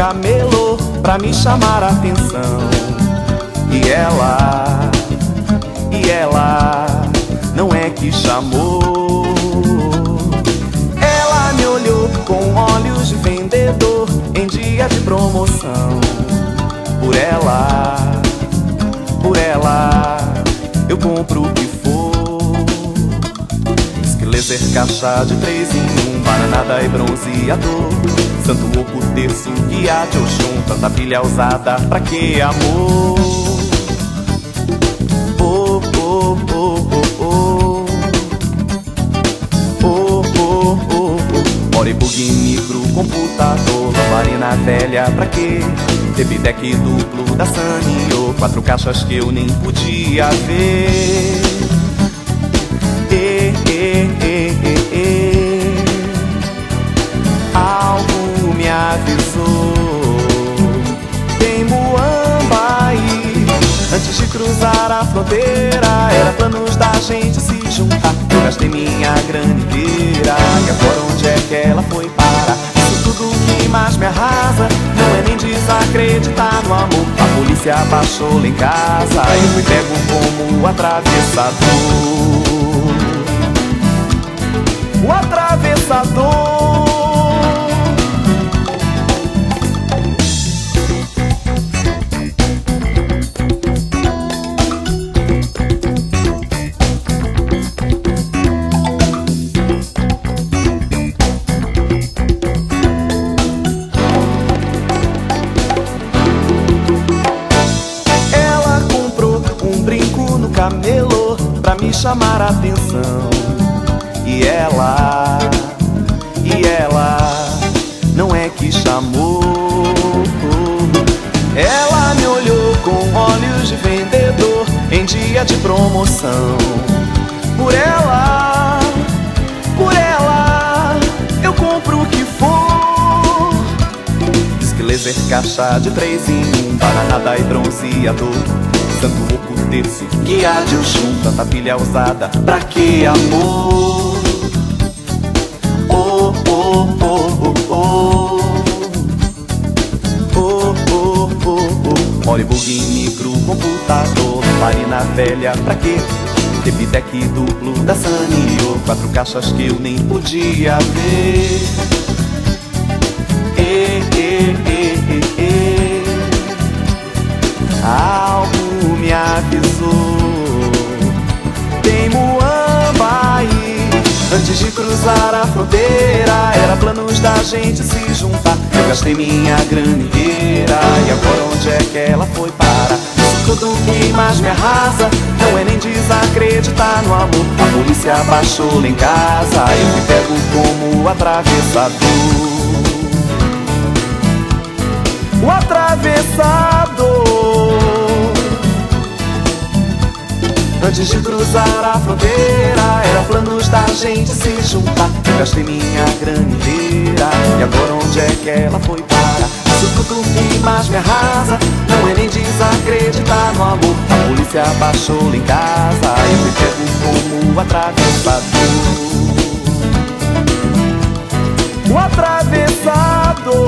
camelô pra me chamar a atenção. E ela não é que chamou. Ela me olhou com olhos de vendedor em dia de promoção. Por ela, eu compro o que for. Laser, caixa de 3 em 1, bananada e bronzeador, santo oco, terço, guia de Oxum, tanta pilha usada pra que amor? Oh, oh, oh, oh, oh. Oh, oh, oh, oh. Moribug, micro, computador, lamparina velha pra quê? Teve deck duplo da Sanyo, 4 caixas que eu nem podia ver. Algo me avisou, tem Muamba aí. Antes de cruzar a fronteira, era planos da gente se juntar. Eu gastei minha grana inteira, e agora onde é que ela foi parar? Isso tudo que mais me arrasa não é nem desacreditar no amor. A polícia baixou lá em casa, eu fui pego como atravessador. O atravessador. Ela comprou um brinco no camelô pra me chamar a atenção. E ela não é que chamou. Ela me olhou com olhos de vendedor em dia de promoção. Por ela, eu compro o que for. Disque, laser, caixa de 3 em 1, bananada e bronzeador, santo oco, terço, guia de Oxum, tanta pilha usada pra que amor? Oh, oh, oh, oh, oh. Oh, oh, oh, oh. Moribug, micro, computador, lamparina velha pra quê? Teve deck duplo da Sanyo, 4 caixas que eu nem podia ver. Algo me avisou, tem Muamba aí. Antes de cruzar a fronteira, era planos da gente se juntar. Eu gastei minha grana inteira, e agora onde é que ela foi parar? Isso tudo que mais me arrasa não é nem desacreditar no amor. A polícia baixou lá em casa, eu me pego como atravessador. O atravessador. Antes de cruzar a fronteira, era planos da gente se juntar. Eu gastei minha grana inteira, e agora onde é que ela foi parar? Isso tudo que mais me arrasa não é nem desacreditar no amor. A polícia baixou lá em casa, eu me pego como atravessador. O atravessador.